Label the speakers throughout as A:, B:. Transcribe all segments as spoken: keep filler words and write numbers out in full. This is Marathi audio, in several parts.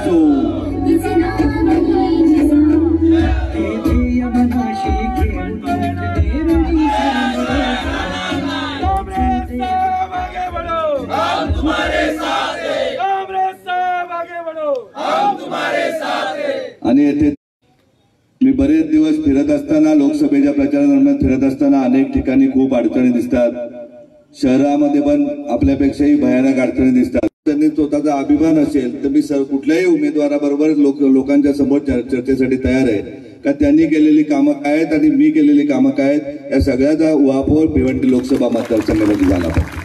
A: असो आणि येथे मी बरेच दिवस फिरत असताना लोकसभेच्या प्रचारादरम्यान फिरत असताना अनेक ठिकाणी खूप अडचणी दिसतात. शहरामध्ये पण आपल्यापेक्षाही भयानक अडचणी दिसतात. त्यांनी स्वतःचा अभिमान असेल तर मी कुठल्याही उमेदवाराबरोबर लोक लोकांच्या समोर चर्चेसाठी तयार आहे का त्यांनी केलेली कामं काय आहेत आणि मी केलेली कामं काय आहेत या सगळ्याचा उहापोह भिवंडी लोकसभा मतदारसंघामध्ये झाला पाहिजे.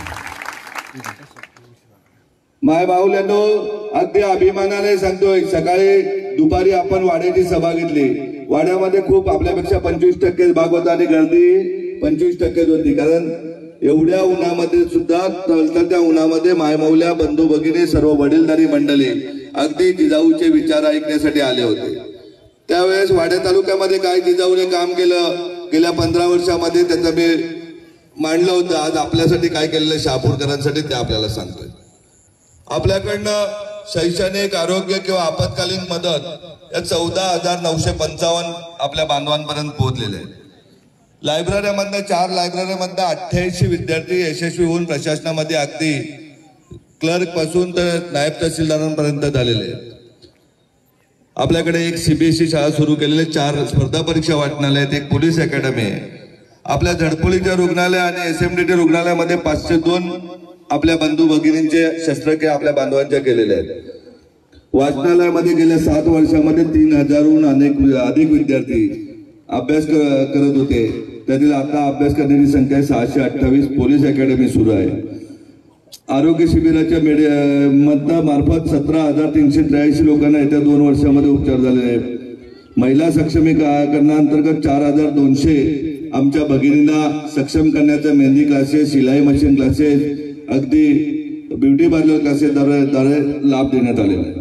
A: माय बाहुल्यांनो अगदी अभिमानाने सांगतोय, सकाळी दुपारी आपण वाड्याची सभा घेतली. वाड्यामध्ये खूप आपल्यापेक्षा पंचवीस टक्के भाग होता आणि गर्दी पंचवीस टक्केच होती. कारण एवढ्या उन्हामध्ये सुद्धा तळतळत्या उन्हामध्ये मायमौल्या बंधू भगिनी सर्व वडीलधारी मंडळी अगदी जिजाऊचे विचार ऐकण्यासाठी आले होते. त्यावेळेस वाड्या तालुक्यामध्ये काय जिजाऊने काम केलं गेल्या पंधरा वर्षामध्ये त्याचं मी मांडलं होतं. आज आपल्यासाठी काय केलेलं शहापूरकरांसाठी ते आपल्याला सांगतोय. आपल्याकडनं शैक्षणिक आरोग्य किंवा आपत्कालीन मदत या चौदा हजार नऊशे पंचावन्न आपल्या बांधवांपर्यंत पोहोचलेले आहेत. लायब्ररीमधनं चार लायब्ररीमधनं अठ्ठ्याऐंशी विद्यार्थी यशस्वी होऊन प्रशासनामध्ये अगदी क्लर्क पासून तर नायब तहसीलदारांपर्यंत झालेले आहेत. आपल्याकडे एक सीबीएसई शाळा सुरू केलेले, चार स्पर्धा परीक्षा वाचनालय आहेत, एक पोलीस अकॅडमी आहे. आपल्या झडपोलीच्या रुग्णालय आणि एसएमडीटी रुग्णालयामध्ये पाचशे दोन आपल्या बंधू भगिनींचे शस्त्रक्रिया आपल्या बांधवांच्या केलेल्या आहेत. वाचनालयामध्ये गेल्या सात वर्षामध्ये तीन हजारहून अनेक अधिक विद्यार्थी अभ्यास करत होते. त्यातील आता अभ्यास करण्याची संख्या सहाशे अठ्ठावीस. पोलीस अकॅडमी सुरू आहे. आरोग्य शिबिराच्या मेडि मधनं मार्फत सतरा हजार तीनशे त्र्याऐंशी लोकांना येत्या दोन वर्षामध्ये उपचार झालेले आहेत. महिला सक्षमीकरणाअंतर्गत चार हजार दोनशे आमच्या भगिनींना सक्षम करण्याच्या मेहंदी क्लासेस, शिलाई मशीन क्लासेस, अगदी ब्युटी पार्लर क्लासेस द्वारे लाभ देण्यात आलेला आहे.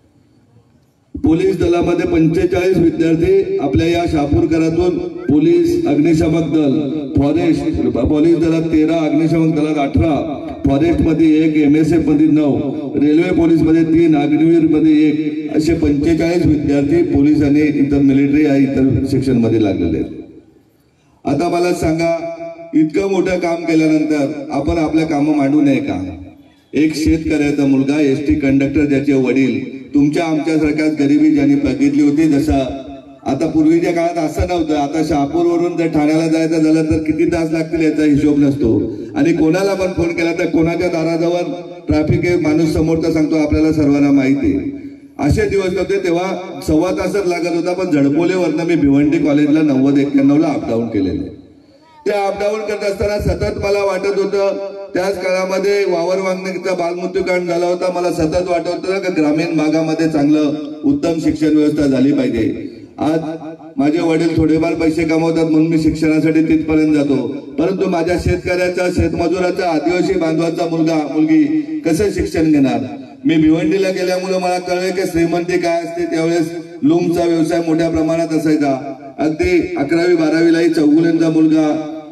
A: पोलीस दलामध्ये पंचेचाळीस विद्यार्थी आपल्या या शहापूरकरातून पोलीस, अग्निशामक दल, फॉरेस्ट, पोलीस दलात तेरा, अग्निशामक दलात अठरा, फॉरेस्ट मध्ये एक, एम एस एफ मध्ये नऊ, रेल्वे पोलीस मध्ये तीन, अग्निवीर मध्ये एक असे पंचेचाळीस विद्यार्थी पोलीस आणि इतर मिलिटरी या इतर सेक्शन मध्ये लागलेले आहेत. आता मला सांगा, इतकं मोठं काम केल्यानंतर आपण आपल्या कामं मांडू नये का? एक शेतकऱ्याचा मुलगा, एस टी कंडक्टर, ज्याचे वडील तुमच्या आमच्यासारख्याच गरिबी ज्यांनी बघितली होती. जसं आता पूर्वीच्या काळात असं नव्हतं. आता शहापूरवरून जर ठाण्याला जायचं झालं तर किती तास लागतील याचा हिशोब नसतो. आणि कोणाला पण फोन केला तर कोणाच्या दाराजवळ ट्रॅफिक आहे, माणूस समोरचा सांगतो आपल्याला सर्वांना माहिती आहे. असे दिवस होते तेव्हा सव्वा तासच लागत होता. पण झडपोलेवरनं मी भिवंडी कॉलेजला नव्वद एक्क्याण्णव ला अपडाऊन केलेलं आहे. त्या अपडाऊन करत असताना सतत मला वाटत होतं, त्याच काळामध्ये वावर वांगणीचा बालमृत्यूकांड झाला होता. मला सतत वाटत होतं का ग्रामीण भागामध्ये चांगलं उत्तम शिक्षण व्यवस्था झाली पाहिजे. आज माझे वडील थोडेफार पैसे कमवतात म्हणून मी शिक्षणासाठी तिथपर्यंत जातो. परंतु माझ्या शेतकऱ्याचा, शेतमजुराचा, आदिवासी बांधवाचा मुलगा मुलगी कसं शिक्षण घेणार? मी भिवंडीला गेल्यामुळे मला कळले की श्रीमंती काय असते. त्यावेळेस लूमचा व्यवसाय मोठ्या प्रमाणात असायचा. अगदी अकरावी बारावीलाही चौगुलेंचा मुलगा,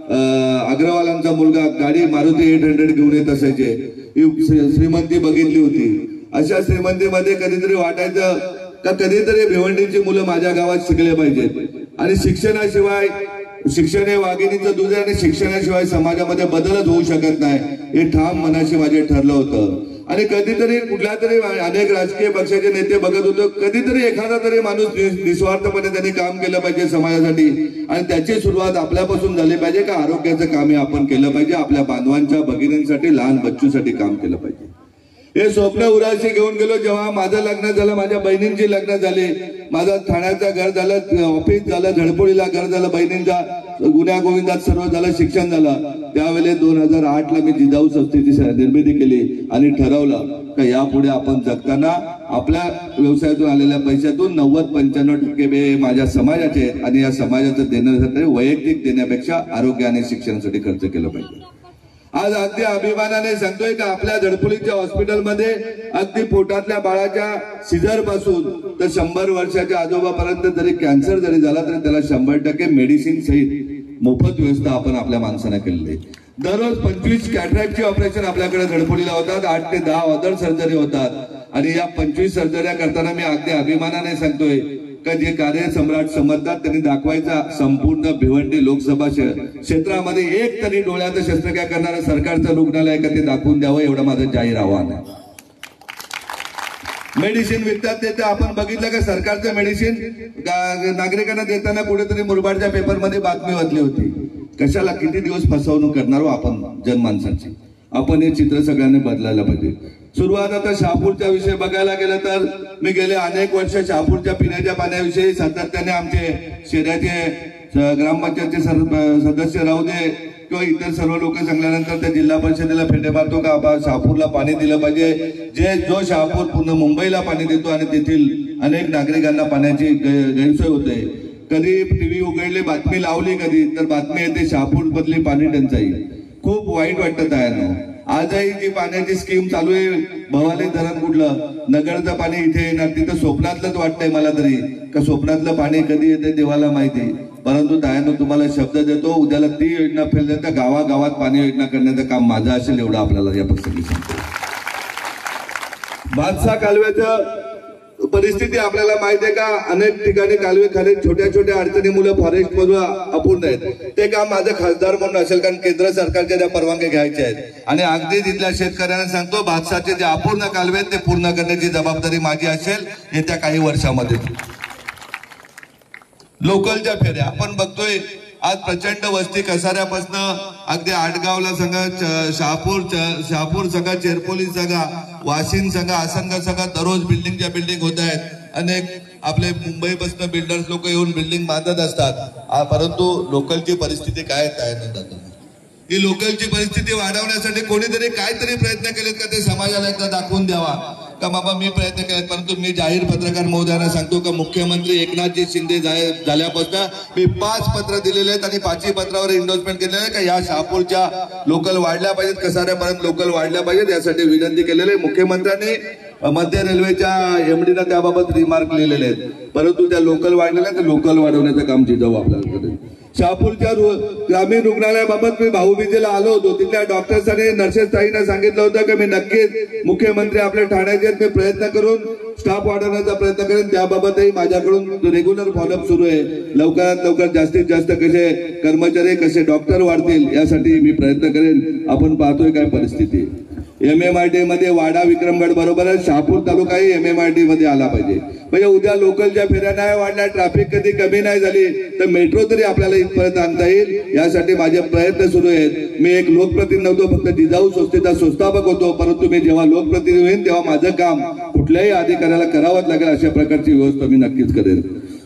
A: अग्रवालांचा मुलगा गाडी मारुती एट हंड्रेड घेऊन येत असायचे. श्रीमंती बघितली होती. अशा श्रीमंतीमध्ये कधीतरी वाटायचं का कधीतरी भिवंडीची मुलं माझ्या गावात शिकले पाहिजेत. आणि शिक्षणाशिवाय, शिक्षण हे वाघिणीचं दूध आहे आणि शिक्षणाशिवाय समाजामध्ये बदलच होऊ शकत नाही हे ठाम मनाशी माझे ठरलं होतं. आणि कधीतरी कुठल्या तरी अनेक राजकीय पक्षाचे नेते बघत होतो, कधीतरी एखादा तरी माणूस निस्वार्थपणे त्यांनी काम केलं पाहिजे समाजासाठी. आणि त्याची सुरुवात आपल्यापासून झाली पाहिजे का आरोग्याचं काम हे आपण केलं पाहिजे. आपल्या बांधवांच्या, भगिनींसाठी, लहान बच्चूसाठी काम केलं पाहिजे. हे स्वप्न उराशी घेऊन गेलो. जेव्हा माझं लग्न झालं, माझ्या बहिणींची लग्न झाली, माझं ठाण्याचं घर झालं, ऑफिस झालं, झडपोळीला घर झालं, बहिणींचा गुन्ह्या गोविंदात सर्व झालं, शिक्षण झालं. त्यावेळेस दोन हजार आठ ला मी जिजाऊ संस्थेची निर्मिती केली आणि ठरवलं का यापुढे आपण जगताना आपल्या व्यवसायातून आलेल्या पैशातून नव्वद पंच्याण्णव टक्के माझ्या समाजाचे आणि या समाजाचं देण्यासाठी वैयक्तिक देण्यापेक्षा आरोग्य आणि शिक्षणासाठी खर्च केलं पाहिजे. आज अगदी अभिमानाने सांगतोय का आपल्या झडपोलीच्या हॉस्पिटलमध्ये अगदी पोटातल्या बाळाच्या सिझर पासून तर शंभर वर्षाच्या आजोबापर्यंत जरी कॅन्सर जरी झाला तरी त्याला शंभर टक्के मेडिसिन सहित मोफत व्यवस्था आपण आपल्या माणसांना केलेली आहे. दररोज पंचवीस कॅटरॅक्टचे ऑपरेशन आपल्याकडे झडपोलीला होतात. आठ ते दहा अदर सर्जरी होतात. आणि या पंचवीस सर्जऱ्या करताना मी अगदी अभिमानाने सांगतोय का जे कार्य सम्राट समजतात त्यांनी दाखवायचा संपूर्ण भिवंडी लोकसभा क्षेत्रामध्ये एक तरी डोळ्यात शस्त्रक्रिया करणारं सरकारचं रुग्णालय का ते दाखवून द्यावं एवढं माझं जाहीर आव्हान आहे. मेडिसिन विकतात ते तर आपण बघितलं का सरकारचं मेडिसिन नागरिकांना देताना कुठेतरी मुरबाडच्या पेपरमध्ये बातमी वाचली होती. कशाला किती दिवस फसवणूक करणार हो आपण जनमानसाची. आपण हे चित्र सगळ्यांनी बदलायला पाहिजे. सुरुवात आता शहापूरच्या विषयी बघायला गेलं तर मी गेले अनेक वर्ष शहापूरच्या पिण्याच्या पाण्याविषयी सातत्याने आमचे शहराचे ग्रामपंचायतचे सदस्य राहू दे किंवा इतर सर्व लोक सांगल्यानंतर त्या जिल्हा परिषदेला फेटे मारतो का आपण शहापूरला पाणी दिलं पाहिजे. जे जो शहापूर पूर्ण मुंबईला पाणी देतो आणि तेथील अनेक नागरिकांना पाण्याची गैरसोय होते. कधी टीव्ही उघडली बातमी लावली कधी तर बातमी येते शहापूर मधली पाणी टंचाई. खूप वाईट वाटत आहे. आजही जी पाण्याची स्कीम चालू आहे भवाली धरण कुठलं नगरचं पाणी इथे येणार तिथं स्वप्नातलंच वाटतंय मला तरी का स्वप्नातलं पाणी कधी येते देवाला माहिती. परंतु तायानं तुम्हाला शब्द देतो उद्याला ती योजना फेल तर गावागावात पाणी योजना करण्याचं काम माझं असेल एवढं आपल्याला या प्रसंगी सांगतो. भातसा कालव्याचं परिस्थिती आपल्याला माहिती आहे का. अनेक ठिकाणी कालवे खाली छोट्या छोट्या अडचणी मुलं फॉरेस्ट मधून अपूर्ण आहेत. ते काम माझं खासदार म्हणून असेल कारण केंद्र सरकारच्या त्या परवानग्या घ्यायच्या आहेत आणि अगदी तिथल्या शेतकऱ्यांना सांगतो भातसाचे जे अपूर्ण कालवे आहेत ते पूर्ण करण्याची जबाबदारी माझी असेल येत्या काही वर्षामध्ये. लोकलच्या फेऱ्या आपण बघतोय आज प्रचंड वस्ती कसाऱ्यापासून अगदी आटगावला संघा शहापूर शहापूर संघा चेरपोली संघा वाशिम संघा आसनगाव संघा दररोज बिल्डिंगच्या बिल्डिंग होत आहेत. अनेक आपले मुंबईपासून बिल्डर्स लोक येऊन बिल्डिंग बांधत असतात. परंतु लोकलची परिस्थिती काय आहे जातात. ही लोकलची परिस्थिती वाढवण्यासाठी कोणीतरी काहीतरी प्रयत्न केलेत का ते समाजाला एकदा दाखवून द्यावा का बाबा मी प्रयत्न केलेत. परंतु मी जाहीर पत्रकार महोदयांना सांगतो का मुख्यमंत्री एकनाथजी शिंदे झाल्यापासून मी पाच पत्र दिलेले आहेत आणि पाचही पत्रावर इंडोर्समेंट केलेलं आहे का या शहापूरच्या लोकल वाढल्या पाहिजेत कसाऱ्यापर्यंत लोकल वाढल्या पाहिजेत यासाठी विनंती केलेली आहे. मुख्यमंत्र्यांनी मध्य रेल्वेच्या एमडीला त्याबाबत रिमार्क लिहिलेले आहेत. परंतु त्या लोकल वाढलेल्या तर लोकल वाढवण्याचं काम जिजाऊ आपल्याला करेल. शहापूरच्या ग्रामीण रुग्णालयाबाबत मी भाऊबीजेला आलो होतो. तिथल्या डॉक्टर्स आणि नर्सेस ताईंना सांगितलं होतं की मी नक्कीच मुख्यमंत्री आपले ठाण्याचे मी प्रयत्न करून स्टाफ वाढवण्याचा प्रयत्न करेन. त्याबाबतही माझ्याकडून रेग्युलर फॉलोअप सुरू आहे. लवकरात लवकर जास्तीत जास्त कसे कर्मचारी कसे डॉक्टर वाढतील यासाठी मी प्रयत्न करेन. आपण पाहतोय काय परिस्थिती. एम एम आर टी मध्ये वाडा विक्रमगड बरोबरच शहापूर तालुकाही एम एम आर टी मध्ये आला पाहिजे. म्हणजे उद्या लोकलच्या फेऱ्या नाही वाढल्या ट्रॅफिक कधी कमी नाही झाली तर मेट्रो तरी आपल्याला इथपर्यंत आणता येईल यासाठी माझे प्रयत्न सुरू आहेत. मी एक लोकप्रतिनिधी नव्हतो फक्त जिजाऊ संस्थेचा संस्थापक होतो. परंतु मी जेव्हा लोकप्रतिनिधी होईन तेव्हा माझं काम कुठल्याही अधिकाऱ्याला करावंच लागेल अशा प्रकारची व्यवस्था मी नक्कीच करेन.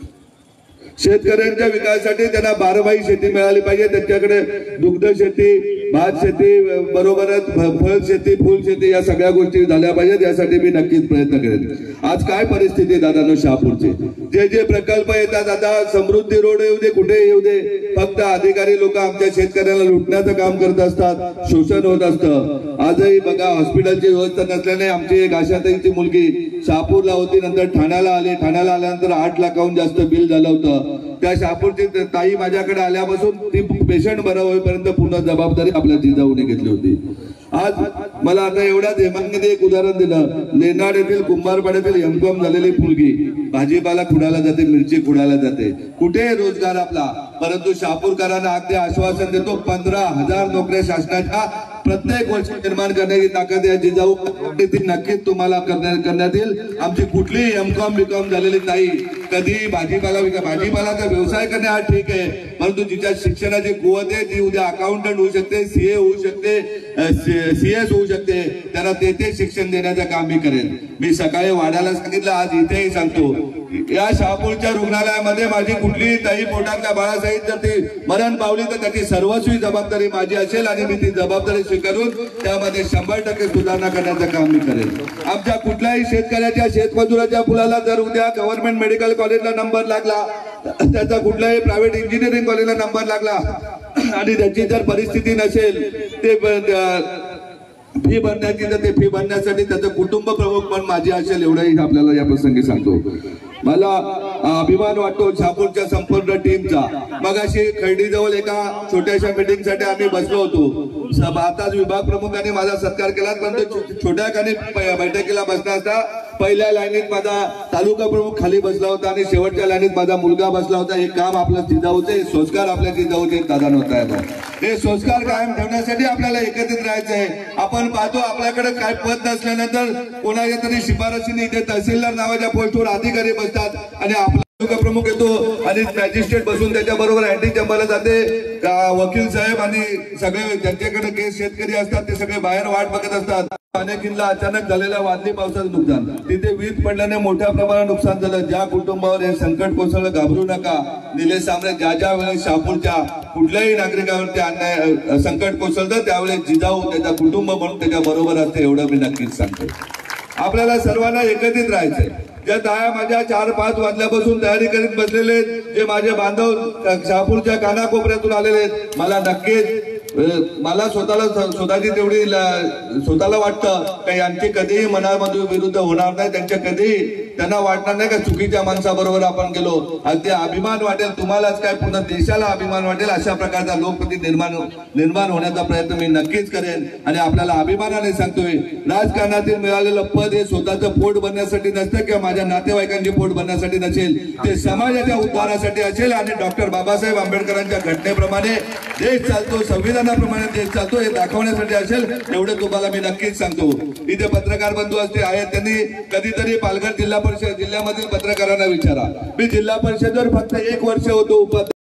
A: शेतकऱ्यांच्या विकासासाठी त्यांना बारमाही शेती मिळाली पाहिजे. त्यांच्याकडे दुग्ध शेती भात शेती बरोबरच फळ शेती फुल शेती या सगळ्या गोष्टी झाल्या पाहिजेत यासाठी मी नक्कीच प्रयत्न करेन. आज काय परिस्थिती दादानो शहापूरचे जे जे प्रकल्प येतात आता समृद्धी रोड येऊ दे कुठे येऊ दे फक्त अधिकारी लोक आमच्या शेतकऱ्याला लुटण्याचं काम करत असतात. शोषण होत असतं. आजही बघा हॉस्पिटलची व्यवस्था नसल्याने आमची एक आशाताईंची मुलगी शहापूरला होती नंतर ठाण्याला आली. ठाण्याला आल्यानंतर आठ लाखाहून जास्त बिल झालं होतं. त्या शहापूरची ताई माझ्याकडे आल्यापासून ती पेशंट बरं होईपर्यंत पूर्ण जबाबदारी आपल्या जिजाऊने घेतली होती. आज मला आता एवढ्याच हेमांगीने एक उदाहरण दिलं. लेनाड येथील कुंभारपाड्यातील एमकॉम झालेली मुलगी भाजीपाला खुडायला जाते मिरची खुडायला जाते. कुठे रोजगार आपला. परंतु शहापूरकरांना अगदी आश्वासन देतो पंधरा हजार नोकऱ्या शासनाच्या प्रत्येक वर्षी निर्माण करण्याची ताकद या जिजाऊ ती नक्कीच तुम्हाला करण्यात येईल. आमची कुठलीही एमकॉम बीकॉम झालेली नाही कधी भाजीपाला भाजीपालाचा व्यवसाय करणे हा ठीक आहे परंतु जिच्या शिक्षणाची कुवत आहे ती उद्या अकाउंटंट होऊ शकते सीए होऊ शकते सीएस होऊ शकते त्यांना ते ते शिक्षण देण्याचं काम मी करेन. मी सकाळी वाड्याला सांगितलं आज इथेही सांगतो या शहापूरच्या रुग्णालयामध्ये माझी कुठलीही ताई पोटातल्या बाळासहित जर ती मरण पावली तर त्याची सर्वस्वी जबाबदारी माझी असेल आणि मी ती जबाबदारी स्वीकारून त्यामध्ये शंभर टक्के सुधारणा करण्याचं काम मी करेन. आमच्या कुठल्याही शेतकऱ्याच्या शेतमजुराच्या फुलाला जर उद्या गव्हर्नमेंट मेडिकल कॉलेजला नंबर लागला त्याचा कुठल्याही प्रायव्हेट इंजिनिअरिंग कॉलेजला नंबर लागला आणि त्याची जर परिस्थिती नसेल ते फी भरण्याची तर ते फी भरण्यासाठी त्याचं कुटुंब प्रमुख पण माझी असेल एवढंही आपल्याला या प्रसंगी सांगतो. मला अभिमान वाटतो शहापूरच्या संपूर्ण टीमचा. मग अशी खर्डीजवळ एका छोट्याशा मीटिंग साठी आम्ही बसलो होतो. आताच विभाग प्रमुखांनी माझा सत्कार केला परंतु छोट्या खाणी बैठकीला बसला असता पहिल्या लाईनीत माझा तालुका प्रमुख खाली बसला होता आणि शेवटच्या लाईनीत माझा मुलगा बसला होता. हे काम आपलं जिजाऊचे संस्कार आपल्या जिजाऊचे दादा होत हे संस्कार कायम ठेवण्यासाठी आपल्याला एकत्रित राहायचं आहे. आपण पाहतो आपल्याकडे काय पद नसल्यानंतर कोणाच्या तरी शिफारशीने इथे तहसीलदार नावाच्या पोस्टवर अधिकारी बसतात आणि आपला तालुका प्रमुख येतो आणि मॅजिस्ट्रेट बसून त्याच्या बरोबर अँटी चंबरला जाते. वकील साहेब आणि सगळे ज्यांच्याकडे केस शेतकरी असतात ते सगळे बाहेर वाट बघत असतात. पाण्याकिल्ला अचानक झालेल्या वादळी पावसाचं नुकसान, तिथे वीज पडल्याने मोठ्या प्रमाणात नुकसान झालं. ज्या कुटुंबावर हे संकट कोसळलं घाबरू नका. निलेश सांबरे ज्या ज्या वेळेस शहापूरच्या कुठल्याही नागरिकावरती अन्याय संकट कोसळतं त्यावेळेस जिजाऊ त्याचा कुटुंब म्हणून त्याच्या बरोबर असते, एवढं मी नक्कीच सांगतो. आपल्याला सर्वांना एकत्रित राहायचंय. ज्या ताया माझ्या चार पाच वाजल्यापासून तयारी करीत बसलेले जे माझे बांधव शहापूरच्या कानाकोपऱ्यातून आलेले आहेत, मला नक्कीच मला स्वतःला स्वतःची तेवढी स्वतःला वाटतं का यांचे कधीही मनामध्ये विरुद्ध होणार नाही. त्यांच्या कधीही त्यांना वाटणार नाही का चुकीच्या माणसाबरोबर आपण गेलो. अगदी अभिमान वाटेल तुम्हालाच काय पूर्ण देशाला अभिमान वाटेल अशा प्रकारचा लोकप्रति निर्माण निर्माण होण्याचा प्रयत्न मी नक्कीच करेन. आणि आपल्याला अभिमानाने सांगतोय राजकारणातील मिळालेलं पद हे स्वतःचं पोट भरण्यासाठी नसतं किंवा माझ्या नातेवाईकांचे पोट भरण्यासाठी नसेल, ते समाजाच्या उद्धारासाठी असेल आणि डॉक्टर बाबासाहेब आंबेडकरांच्या घटनेप्रमाणे देश चालतो, संविधानाप्रमाणे देश चालतो हे दाखवण्यासाठी असेल, एवढं तुम्हाला मी नक्कीच सांगतो. इथे पत्रकार बंधू असते आहेत, त्यांनी कधीतरी पालघर जिल्हा परिषद जिल्ह्यामधील पत्रकारांना विचारा. मी जिल्हा परिषदेवर फक्त एक वर्ष होतो उपाध्यक्ष